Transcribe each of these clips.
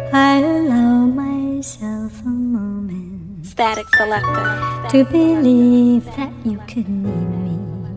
I allow myself a moment Statik Selektah to believe that you could need me,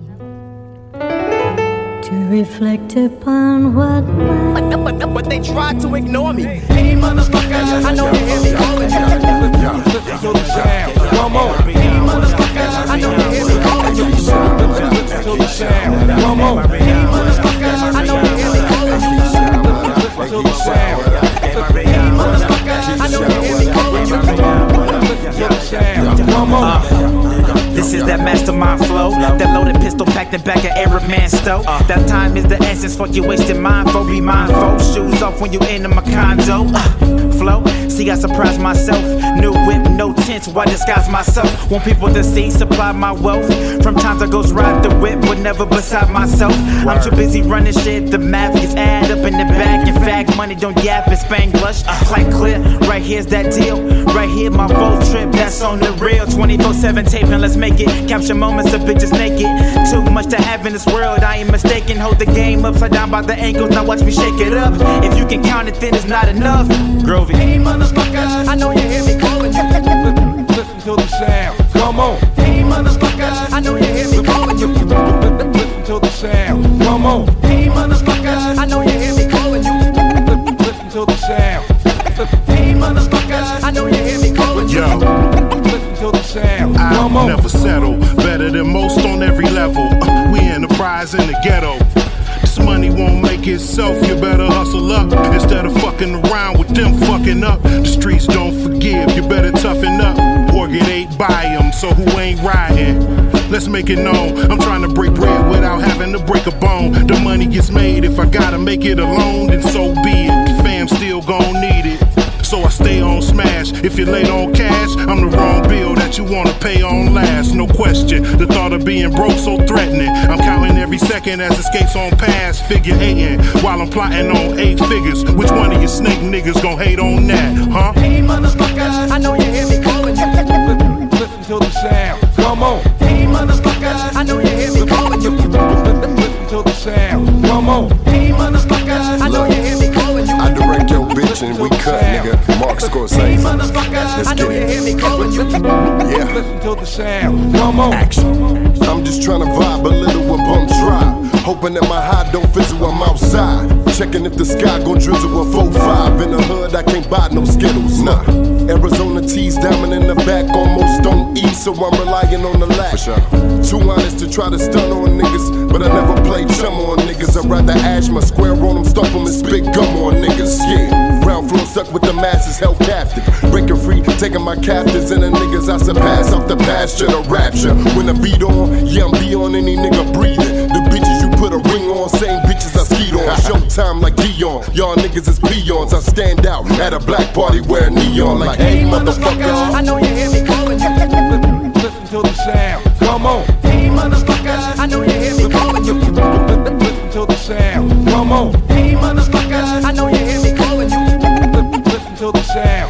to reflect upon what might. But they tried to ignore me. Hey, motherfucker, I know you hear me calling you. Listen to the sound. Come on. Hey, motherfucker, I know you hear me calling you. Listen to the sound. Come on. Hey, motherfucker, I know you hear me calling you. Listen to the sound. Hey, motherfucker, I know you hear me calling you. Listen to the sound. Come on. This is that mastermind flow, that loaded pistol packed in back of Arab man stove. That time is the essence, fuck you wasting mine for. Be mindful, shoes off when you enter my condo. Flow, see I surprise myself. New whip, no tints, why disguise myself? Want people to see, supply my wealth. From times I goes ride the whip, but never beside myself. I'm too busy running shit, the math gets add up in the back. In fact, money don't yap and Spanglish. Like clear, right here's that deal. Right here my full trip, that's on the real. 24/7 taping, let's make it. Capture moments of bitches naked. Too much to have in this world, I ain't mistaken. Hold the game upside down by the ankles, now watch me shake it up. If you can count it, then it's not enough. Grovey. Hey, motherfucker, I know you hear me calling you. Listen to the sound. Come on. Hey, motherfucker, I know you hear me calling you. Listen to the sound. Come on. Hey, motherfucker, I know you hear me calling you. Listen to the sound. Hey, motherfucker, I know you hear me calling you. Listen to the sound. Come on. I'll never settle. Better than most on every level. We enterprise in the ghetto. This money won't make itself, you better hustle up. Instead of fucking around with them fucking up. The streets don't forgive, you better toughen up. Or get ate by them, so who ain't riding? Let's make it known, I'm trying to break bread without having to break a bone. The money gets made, if I gotta make it alone, then so be it. The fam still gon' need it. So I stay on smash. If you're late on cash, I'm the wrong bill that you wanna pay on last. No question, the thought of being broke so threatening. I'm counting every second as escapes on pass, figure 8 while I'm plotting on 8 figures. Which one of you snake niggas gon' hate on that, huh? Hey, motherfucker, I know you hear me calling you. Listen to the sound. Come on. Hey, motherfucker, I know you hear me calling you. Listen to the sound. Come on. Hey, motherfucker, I know you hear me calling you. I direct your bitch and we cut, nigga. Mark Scorsese. Hey, motherfucker, I know you hear me calling you. Yeah. Listen to the sound. Come on. Action. I'm just trying to vibe a little with bum dry. Hoping that my high don't fizzle, I'm outside. Checking if the sky gon' drizzle a 4-5. In the hood, I can't buy no Skittles, nah. Arizona tees, diamond in the back, almost don't eat, so I'm relying on the lack. For sure. Too honest to try to stun on niggas, but I never play chum on niggas. I'd rather ash my square on them, stomp them and spit gum on niggas, yeah. Ground floor stuck with the masses, held captive. Breaking free, taking my captives and the niggas I surpass off the pasture to rapture. When the beat on, yeah, I'm beyond any nigga breathing. The bitches you put a ring on, same bitches I skied on. Showtime like Dion, y'all niggas is peons. I stand out at a black party wearing neon like, hey motherfucker, I know you hear me calling you. Listen to the sound. Come on. Hey motherfucker, I know you hear me calling you. Listen to the sound. Come on. Hey motherfucker, I know you hear me calling you. Listen to the sound.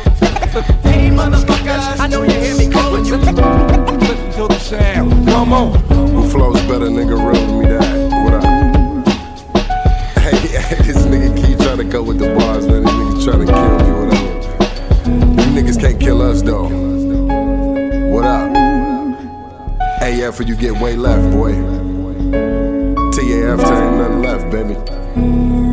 Hey motherfucker, I know you hear me calling you. Listen to the sound. Come on. Who flows better, nigga? Real to me that. What up? Hey, this nigga keep trying to go with the bars, man. This nigga trying to kill me, whatever. You niggas can't kill us though. What up? AF or you get way left, boy. TAF, there ain't nothing left, baby.